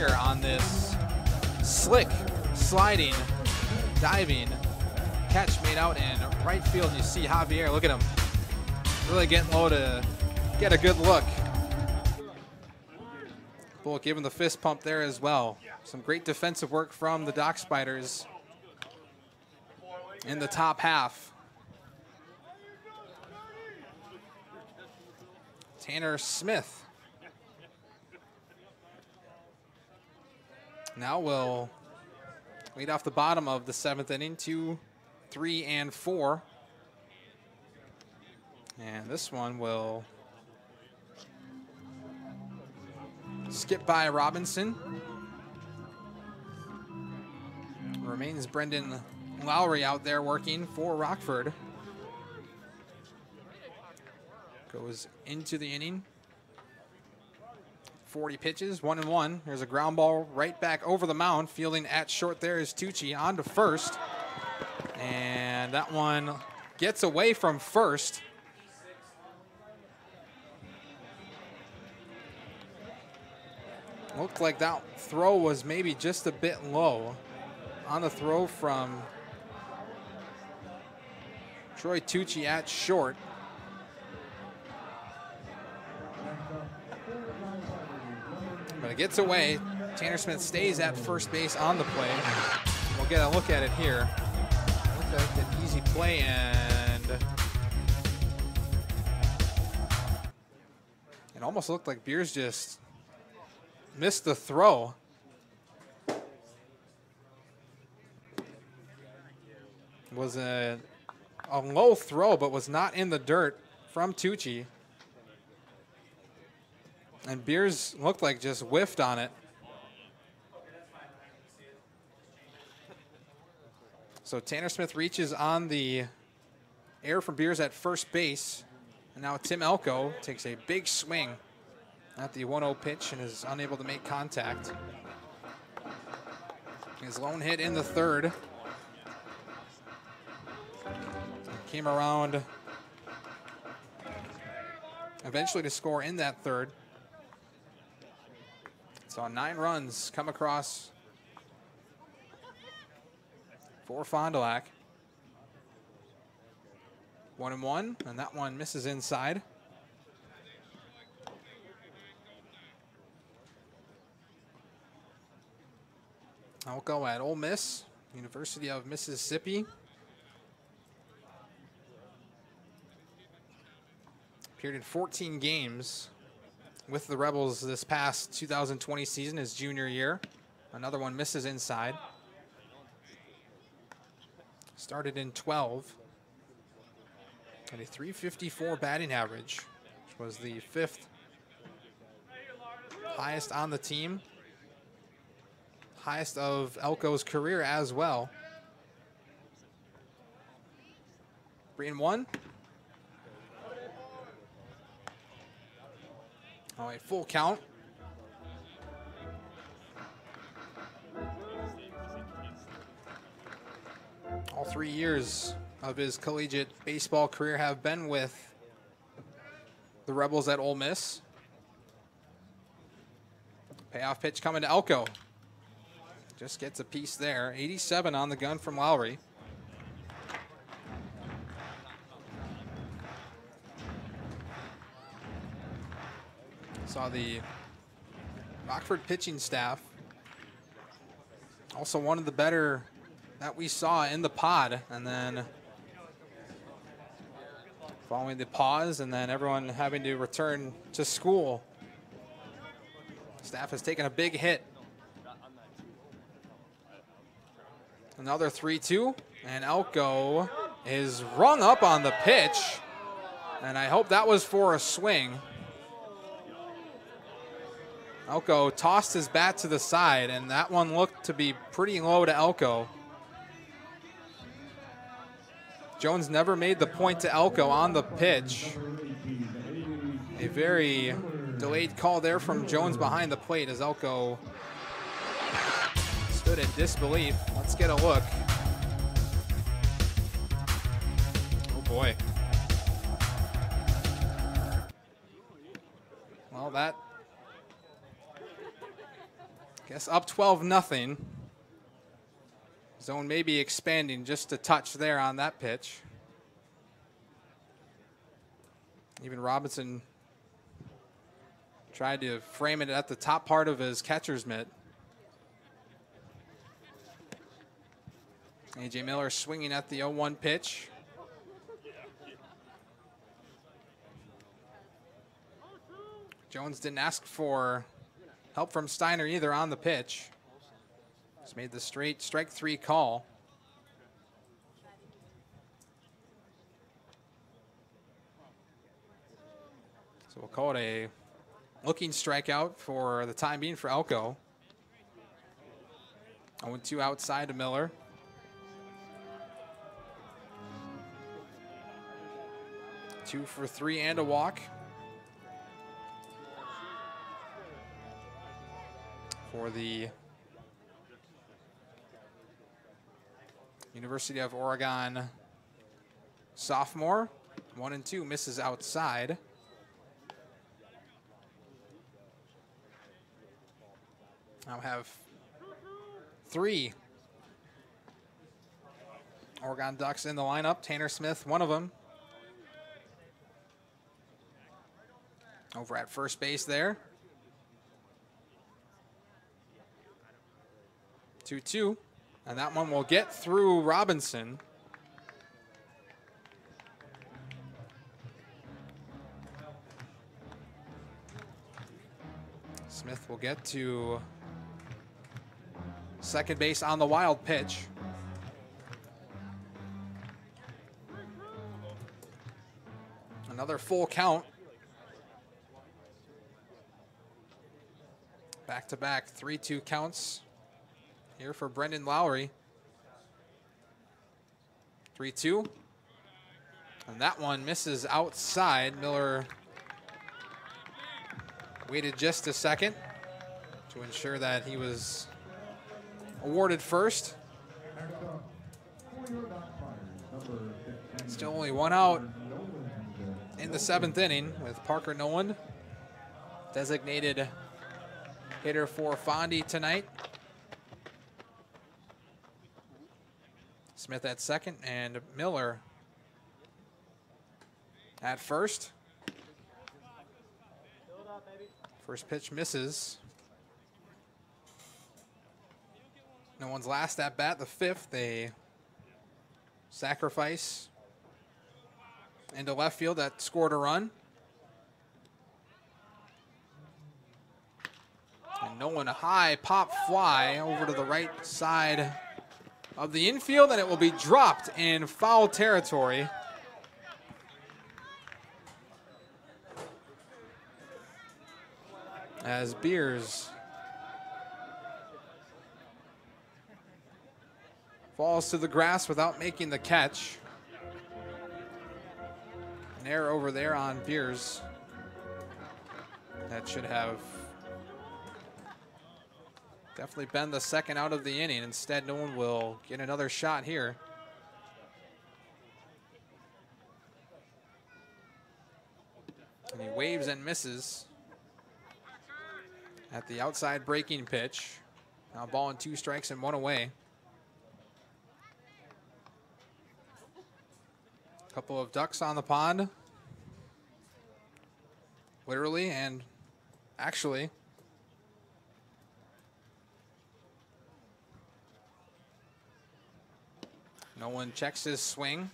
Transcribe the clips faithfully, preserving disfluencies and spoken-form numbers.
Baker on this slick, sliding, diving catch made out in right field. You see Javier, look at him, really getting low to get a good look. Bull giving the fist pump there as well. Some great defensive work from the Dock Spiders in the top half. Tanner Smith now will lead off the bottom of the seventh inning, two, three, and four. And this one will skip by Robinson. Remains Brendan Lawry out there working for Rockford. Goes into the inning. forty pitches, one and one. There's a ground ball right back over the mound. Fielding at short there is Tucci on to first. And that one gets away from first. Looked like that throw was maybe just a bit low on the throw from Troy Tucci at short. But it gets away. Tanner Smith stays at first base on the play. We'll get a look at it here. Looked like an easy play, and it almost looked like Beers just missed the throw. It was a, a low throw, but was not in the dirt from Tucci. And Beers looked like just whiffed on it. So Tanner Smith reaches on the air from Beers at first base. And now Tim Elko takes a big swing at the one oh pitch and is unable to make contact. His lone hit in the third. Came around eventually to score in that third. Saw nine runs come across for Fond Du Lac. One and one, and that one misses inside. I'll go at Ole Miss, University of Mississippi. Appeared in fourteen games with the Rebels this past two thousand twenty season, his junior year. Another one misses inside. Started in twelve. Had a three fifty-four batting average, which was the fifth highest on the team. Highest of Elko's career as well. Three and one. Oh, a full count. All three years of his collegiate baseball career have been with the Rebels at Ole Miss. Payoff pitch coming to Elko. Just gets a piece there. eighty-seven on the gun from Lawry. Saw the Rockford pitching staff. Also one of the better that we saw in the pod. And then following the pause and then everyone having to return to school, staff has taken a big hit. Another three two, and Elko is rung up on the pitch. And I hope that was for a swing. Elko tossed his bat to the side, and that one looked to be pretty low to Elko. Jones never made the point to Elko on the pitch. A very delayed call there from Jones behind the plate as Elko stood in disbelief. Let's get a look. Oh boy. Well, that Guess up twelve nothing. Zone may be expanding just a touch there on that pitch. Even Robinson tried to frame it at the top part of his catcher's mitt. A J Miller swinging at the oh one pitch. Jones didn't ask for help from Steiner either on the pitch. Just made the straight strike three call. So we'll call it a looking strikeout for the time being for Elko. oh two outside to Miller. Two for three and a walk. For the University of Oregon sophomore. One and two, misses outside. Now have three Oregon Ducks in the lineup. Tanner Smith, one of them. Over at first base there. two two. And that one will get through Robinson. Smith will get to second base on the wild pitch. Another full count. Back-to-back three two counts here for Brendan Lawry. three two. And that one misses outside. Miller waited just a second to ensure that he was awarded first. Still only one out in the seventh inning with Parker Noland, designated hitter for Fondy tonight. Smith at second and Miller at first. First pitch misses. No one's last at bat, the fifth, a sacrifice into left field that scored a run. And Nolan, a high pop fly over to the right side of the infield, and it will be dropped in foul territory. As Beers falls to the grass without making the catch. An error over there on Beers. That should have definitely been the second out of the inning. Instead, no one will get another shot here. And he waves and misses at the outside breaking pitch. Now ball and two strikes and one away. Couple of ducks on the pond. Literally and actually. No one checks his swing.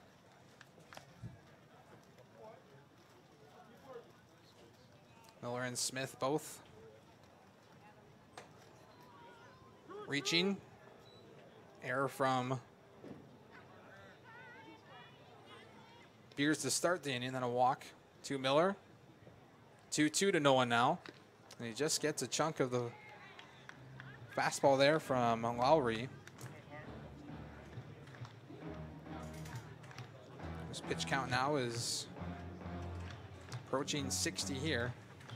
Miller and Smith both reaching. Error from Beers to start the inning, then a walk to Miller. two two to Nolan now. And he just gets a chunk of the fastball there from Lawry. His pitch count now is approaching sixty here.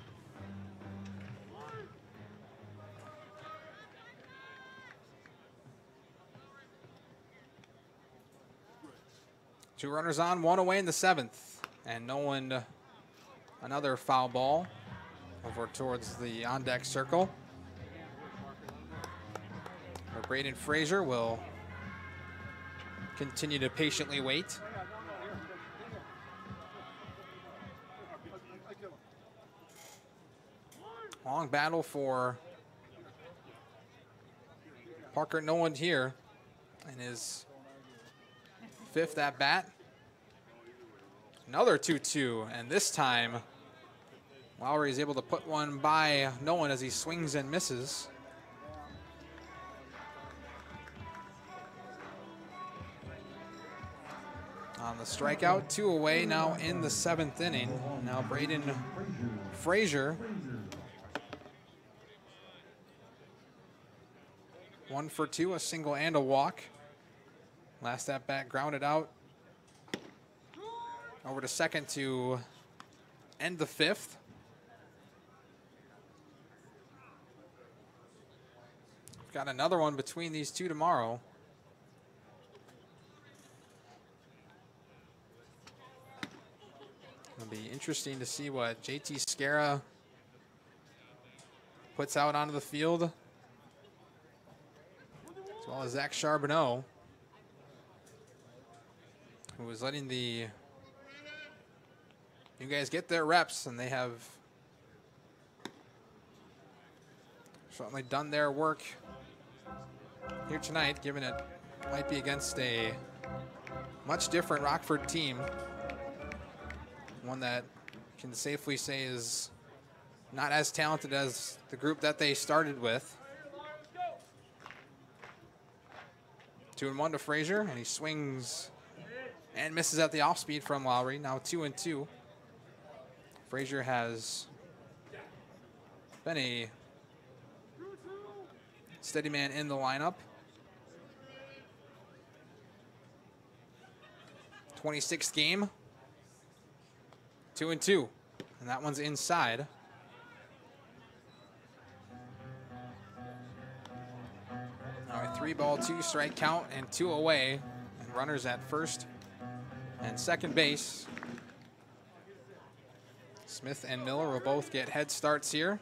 Two runners on, one away in the seventh. And Nolan, another foul ball over towards the on-deck circle. Braden Frazier will continue to patiently wait. Long battle for Parker Noland here in his fifth at bat. Another two two, and this time Lawry is able to put one by Noland as he swings and misses. On the strikeout, two away now in the seventh inning. Now Braden Frazier. One for two, a single and a walk. Last at bat grounded out. Over to second to end the fifth. Got another one between these two tomorrow. It'll be interesting to see what J T Scara puts out onto the field, as well as Zach Charbonneau, who is letting the you guys get their reps, and they have certainly done their work here tonight, given it might be against a much different Rockford team. One that can safely say is not as talented as the group that they started with. Two and one to Frazier, and he swings and misses at the off speed from Lawry. Now two and two. Frazier has been a steady man in the lineup. twenty-sixth game. Two and two, and that one's inside. All right, three ball, two strike count, and two away, and runners at first and second base. Smith and Miller will both get head starts here.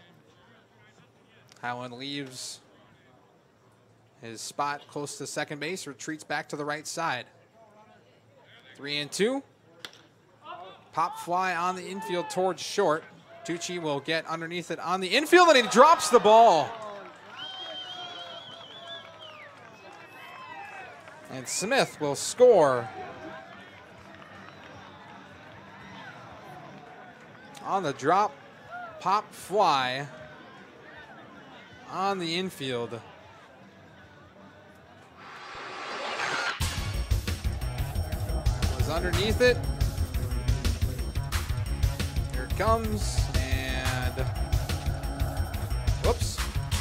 Howland leaves his spot close to second base, retreats back to the right side. Three and two. Pop fly on the infield towards short. Tucci will get underneath it on the infield, and he drops the ball. And Smith will score on the drop pop fly on the infield. Was underneath it. Comes and whoops.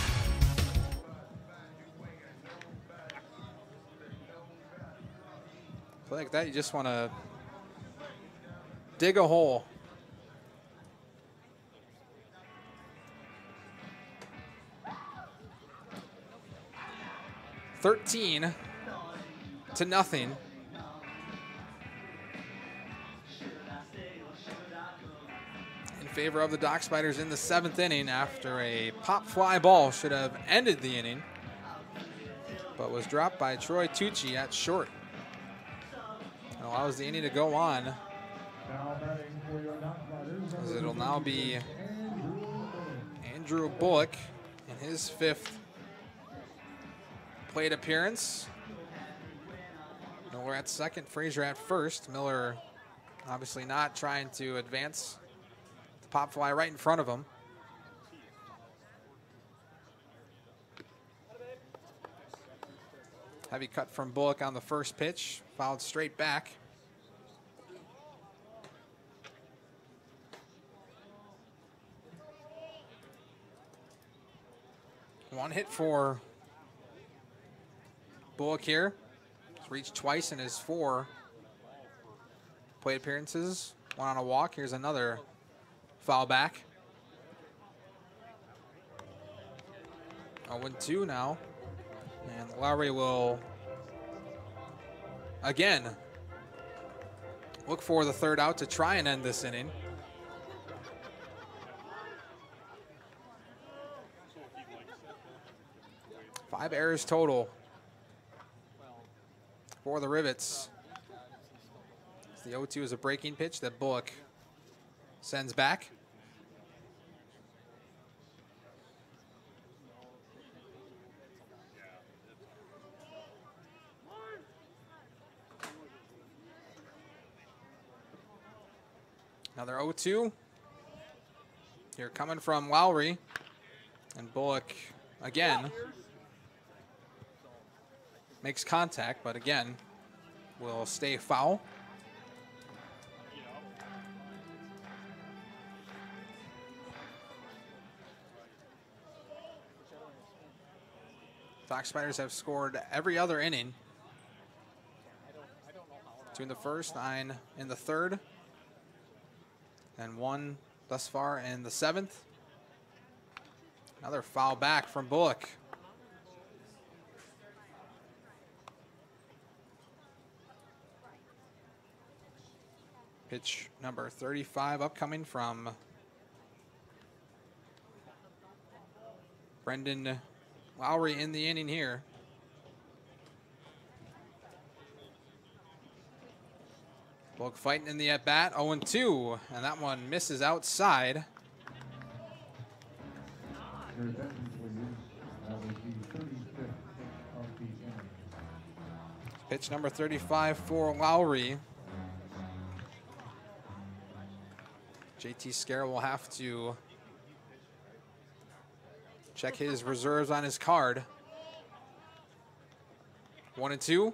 Play like that, you just want to dig a hole. thirteen to nothing. Favor of the Dock Spiders in the seventh inning after a pop fly ball should have ended the inning, but was dropped by Troy Tucci at short. It allows the inning to go on, as it'll now be Andrew Bullock in his fifth plate appearance. Miller at second, Frazier at first. Miller obviously not trying to advance. Pop fly right in front of him. Heavy cut from Bullock on the first pitch, fouled straight back. One hit for Bullock here. He's reached twice in his four plate appearances. One on a walk. Here's another foul back. oh and two now. And Lawry will again look for the third out to try and end this inning. five Five errors total for the Rivets. The oh two is a breaking pitch that Bullock sends back. Another oh two. Here coming from Lawry. And Bullock again makes contact, but again will stay foul. Fox Spiders have scored every other inning. Two in the first, nine in the third, and one thus far in the seventh. Another foul back from Bullock. Pitch number thirty-five upcoming from Brendan Lawry in the inning here. Bullock fighting in the at-bat, oh and two, and that one misses outside. Pitch number thirty-five for Lawry. J T Scara will have to check his reserves on his card. One and two.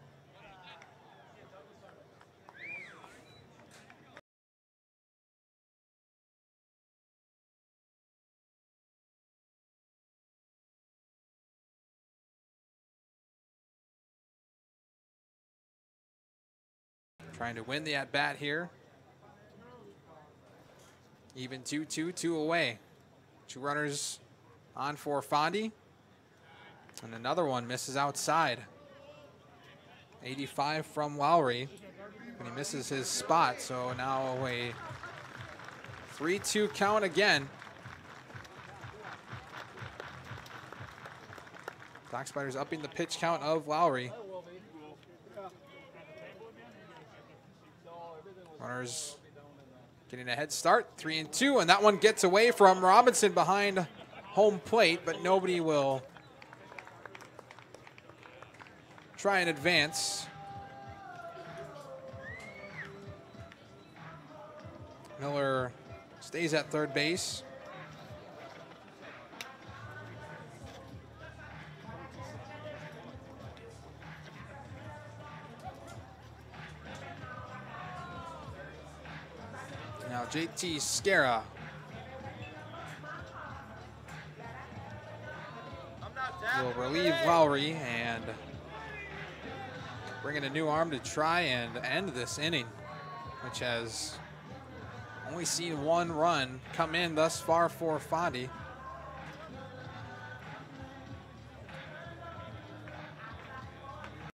Trying to win the at-bat here. Even two two, two away. Two runners on for Fondy. And another one misses outside. eighty-five from Lawry. And he misses his spot, so now a three two count again. Fox Spiders upping the pitch count of Lawry. Runners getting a head start, three and two, and that one gets away from Robinson behind home plate, but nobody will try and advance. Miller stays at third base. Now J T Scara will relieve Lawry and bring in a new arm to try and end this inning, which has only seen one run come in thus far for Fondy.